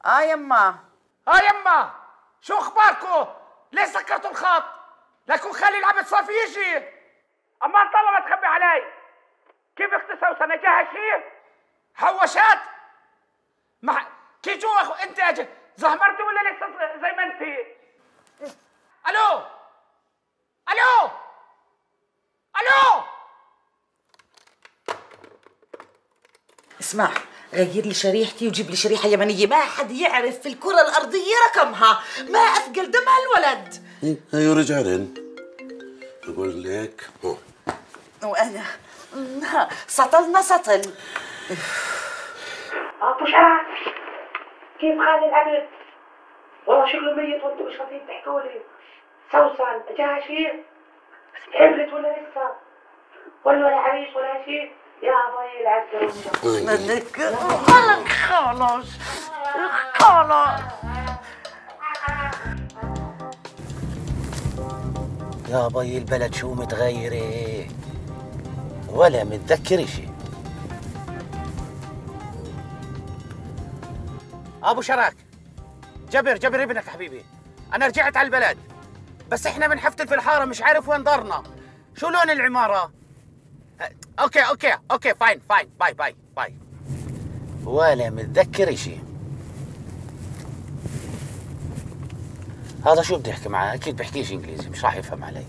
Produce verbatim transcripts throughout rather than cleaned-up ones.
اه يما. اه يما، شو اخباركم؟ ليه سكرتوا الخط؟ لكن خلي العبد صافي يجي. اما انت الله ما تخبي علي. كيف اخت سوسن جاها شيء؟ حوشات؟ ما كي جو اخو انت اجي زهمرتي ولا لسه زي ما انت؟ الو الو الو. اسمع، غير لي شريحتي وجيب لي شريحه يمنيه، ما حد يعرف في الكره الارضيه رقمها، ما اثقل دمها الولد. ايوه رجعلن. بقول لك هون. وانا سطلنا سطل. ابو شرف، كيف خالي العبد؟ والله شكله ميت وانتم مش راضيين تحكوا لي. سوسن جاها شيء؟ حملت ولا لسه؟ ولا ولا عريس ولا شيء؟ يا باي العذر منك خلص خلاص خلاص. يا باي البلد شو متغيرة ولا متذكر شيء. ابو شراك، جبر جبر ابنك حبيبي، انا رجعت على البلد بس احنا بنحفتل في الحاره مش عارف وين دارنا. شو لون العماره؟ اوكي اوكي اوكي فاين فاين باي باي باي. ولا متذكر شيء. هذا شو بدي احكي معاه؟ اكيد بحكيش انجليزي، مش راح يفهم علي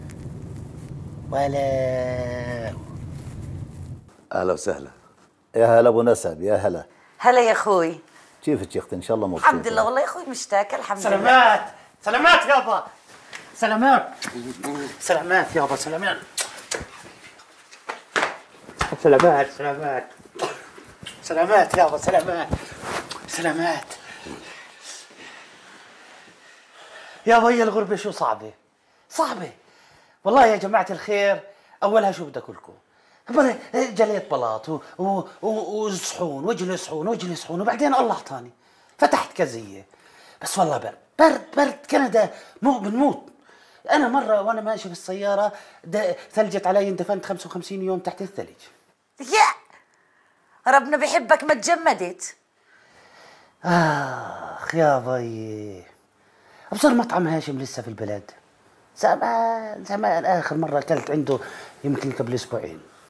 ولا. اهلا وسهلا. يا هلا ابو نسب، يا هلا. هلا يا اخوي. كيفك يا اختي؟ ان شاء الله مبسوطه. الحمد لله والله يا اخوي مشتاق. الحمد لله. سلامات سلامات يابا، سلامات سلامات يابا، سلامات سلامات سلامات سلامات يابا، سلامات سلامات. يابا هي الغربة شو صعبة صعبة والله يا جماعة الخير. أولها شو بدي أقول لكم؟ جليت بلاط وصحون واجلي صحون واجلي صحون، وبعدين الله اعطاني فتحت كزية. بس والله برد برد برد كندا مو بنموت. أنا مرة وأنا ماشي بالسيارة ثلجت علي، اندفنت خمسة وخمسين يوم تحت الثلج. يا ربنا بيحبك ما تجمدت. آخ يا بيي، أبصر مطعم هاشم لسه في البلد. زمان زمان آخر مرة أكلت عنده يمكن قبل أسبوعين.